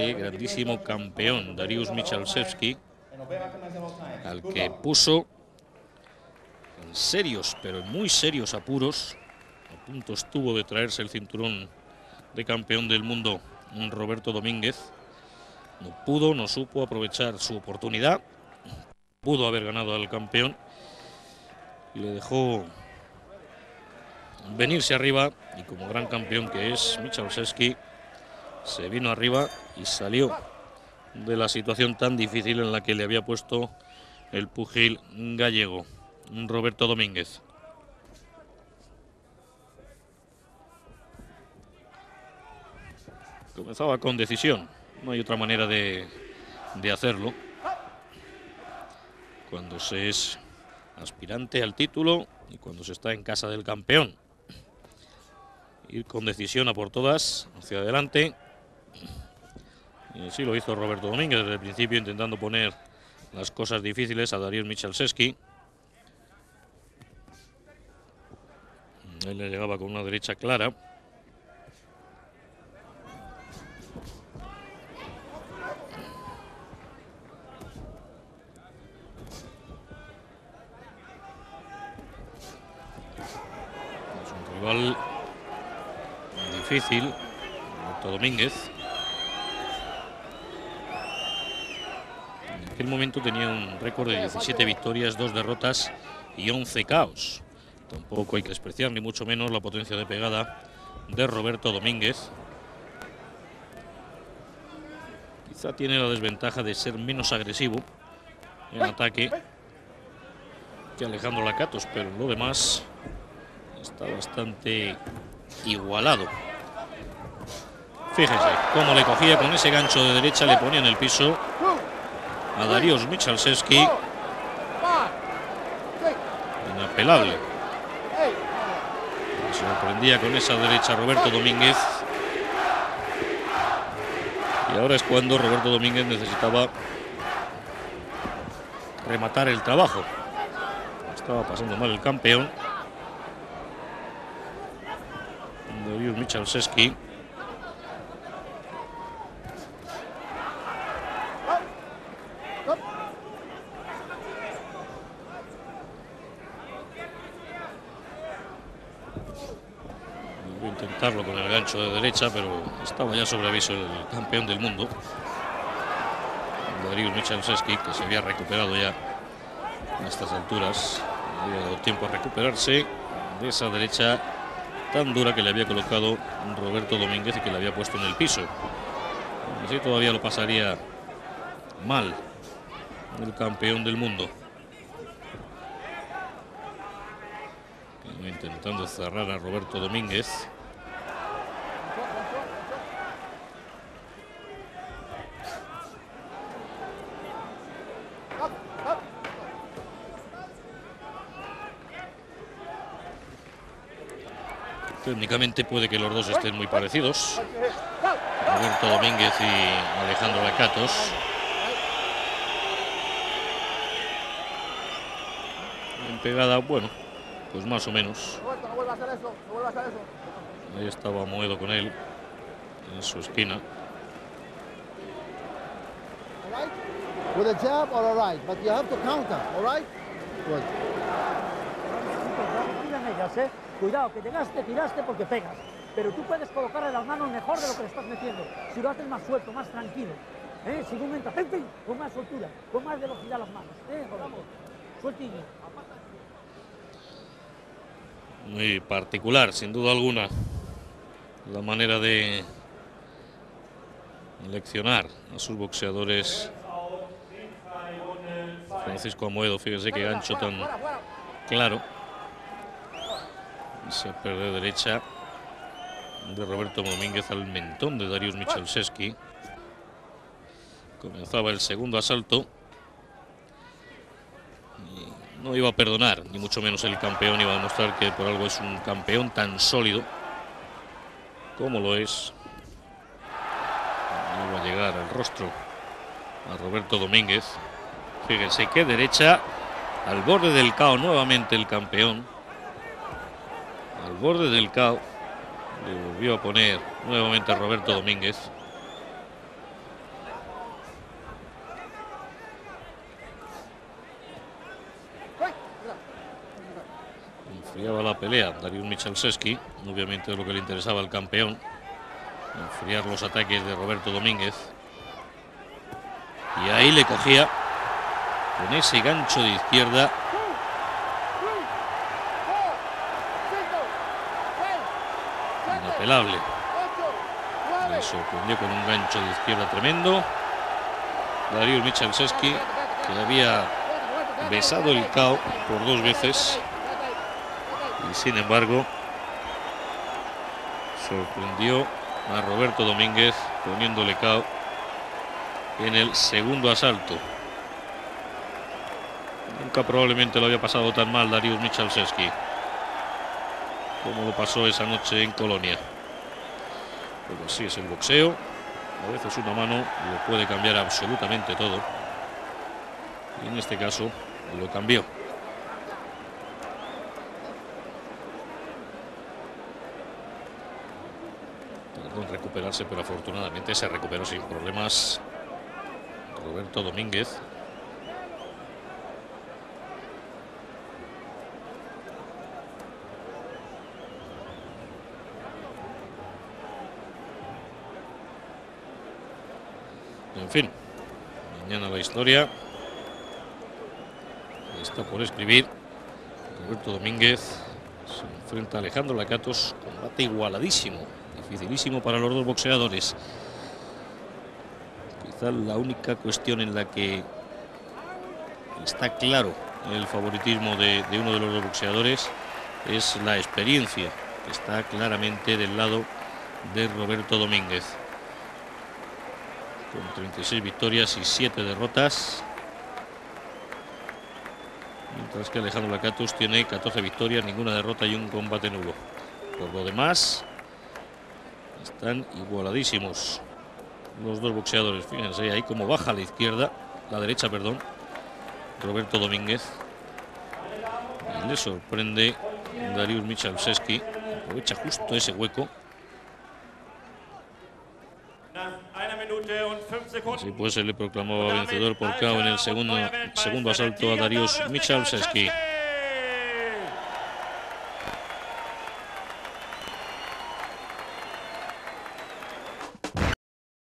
este grandísimo campeón, Dariusz Michalczewski, al que puso en serios, pero en muy serios apuros. A punto estuvo de traerse el cinturón de campeón del mundo Roberto Domínguez. No pudo, no supo aprovechar su oportunidad. Pudo haber ganado al campeón y le dejó venirse arriba, y como gran campeón que es, Michalczewski se vino arriba y salió de la situación tan difícil en la que le había puesto el púgil gallego, Roberto Domínguez. Comenzaba con decisión, no hay otra manera de hacerlo cuando se es aspirante al título y cuando se está en casa del campeón. Ir con decisión a por todas, hacia adelante. Y así lo hizo Roberto Domínguez desde el principio, intentando poner las cosas difíciles a Dariusz Michalczewski. Él le llegaba con una derecha clara. Es un rival difícil, Roberto Domínguez. En aquel momento tenía un récord de 17 victorias, 2 derrotas y 11 KOs. Tampoco hay que despreciar ni mucho menos la potencia de pegada de Roberto Domínguez. Quizá tiene la desventaja de ser menos agresivo en ataque que Alejandro Lakatos, pero en lo demás está bastante igualado. Fíjense cómo le cogía con ese gancho de derecha, le ponía en el piso a Dariusz Michalczewski. Inapelable. Se sorprendía con esa derecha Roberto Domínguez. Y ahora es cuando Roberto Domínguez necesitaba rematar el trabajo. Estaba pasando mal el campeón, Dariusz Michalczewski. Voy a intentarlo con el gancho de derecha, pero estaba ya sobre aviso el campeón del mundo, Dariusz Michalczewski, que se había recuperado ya a estas alturas. Había dado tiempo a recuperarse de esa derecha tan dura que le había colocado Roberto Domínguez y que le había puesto en el piso. Así todavía lo pasaría mal el campeón del mundo. Intentando cerrar a Roberto Domínguez. Técnicamente puede que los dos estén muy parecidos, Roberto Domínguez y Alejandro Lakatos. En pegada, bueno, pues más o menos. Ahí estaba Moedo con él en su esquina. With a jab or a right, but you have to counter, all right? Good. Cuidado, que llegaste, tiraste porque pegas. Pero tú puedes colocarle las manos mejor de lo que le estás metiendo. Si lo haces más suelto, más tranquilo. Sin un momento, con más soltura, con más velocidad las manos. Vamos, sueltillo. Muy particular, sin duda alguna, la manera de leccionar a sus boxeadores. Francisco Amoedo, fíjese qué gancho tan claro. Esa pérdida de derecha de Roberto Domínguez al mentón de Dariusz Michalczewski. Comenzaba el segundo asalto. Y no iba a perdonar, ni mucho menos el campeón. Iba a demostrar que por algo es un campeón tan sólido como lo es. Iba a llegar al rostro a Roberto Domínguez. Fíjense qué derecha al borde del KO nuevamente el campeón. Al borde del KO le volvió a poner nuevamente a Roberto Domínguez. enfriaba la pelea Dariusz Michalczewski, obviamente es lo que le interesaba al campeón, enfriar los ataques de Roberto Domínguez. Y ahí le cogía con ese gancho de izquierda. Inapelable. Le sorprendió con un gancho de izquierda tremendo. Dariusz Michalczewski, que había besado el KO por 2 veces. Y sin embargo, sorprendió a Roberto Domínguez poniéndole KO en el segundo asalto. Nunca probablemente lo había pasado tan mal Dariusz Michalczewski como lo pasó esa noche en Colonia. Pero así es el boxeo. A veces una mano lo puede cambiar absolutamente todo. Y en este caso lo cambió. Tardó en recuperarse, pero afortunadamente se recuperó sin problemas Roberto Domínguez. En fin, mañana la historia está por escribir. Roberto Domínguez se enfrenta a Alejandro Lakatos. Combate igualadísimo, dificilísimo para los dos boxeadores. Quizá la única cuestión en la que está claro el favoritismo de uno de los dos boxeadores es la experiencia, que está claramente del lado de Roberto Domínguez, con 36 victorias y 7 derrotas, mientras que Alejandro Lakatos tiene 14 victorias, ninguna derrota y un combate nulo. Por lo demás, están igualadísimos los dos boxeadores. Fíjense ahí cómo baja a la derecha, perdón, Roberto Domínguez, y le sorprende Dariusz Michalczewski, aprovecha justo ese hueco. Así pues, se le proclamó vencedor por KO en el segundo asalto a Dariusz Michalczewski.